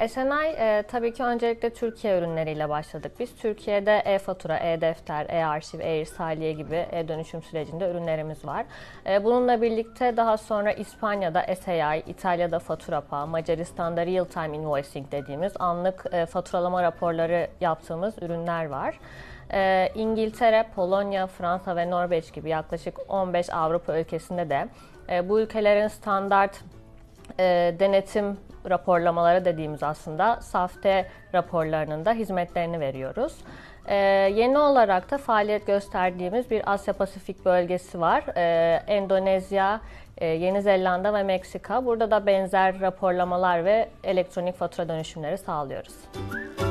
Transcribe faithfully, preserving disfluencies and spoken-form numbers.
S N I e, tabii ki öncelikle Türkiye ürünleriyle başladık. Biz Türkiye'de e-fatura, e-defter, e-arşiv, e-irsaliye gibi e-dönüşüm sürecinde ürünlerimiz var. E, bununla birlikte daha sonra İspanya'da S A I, İtalya'da Faturapa, Macaristan'da Real Time Invoicing dediğimiz anlık e, faturalama raporları yaptığımız ürünler var. E, İngiltere, Polonya, Fransa ve Norveç gibi yaklaşık on beş Avrupa ülkesinde de e, bu ülkelerin standart e, denetim raporlamaları dediğimiz aslında SAFTE raporlarının da hizmetlerini veriyoruz. Ee, yeni olarak da faaliyet gösterdiğimiz bir Asya Pasifik bölgesi var. Ee, Endonezya, e, Yeni Zelanda ve Meksika. Burada da benzer raporlamalar ve elektronik fatura dönüşümleri sağlıyoruz.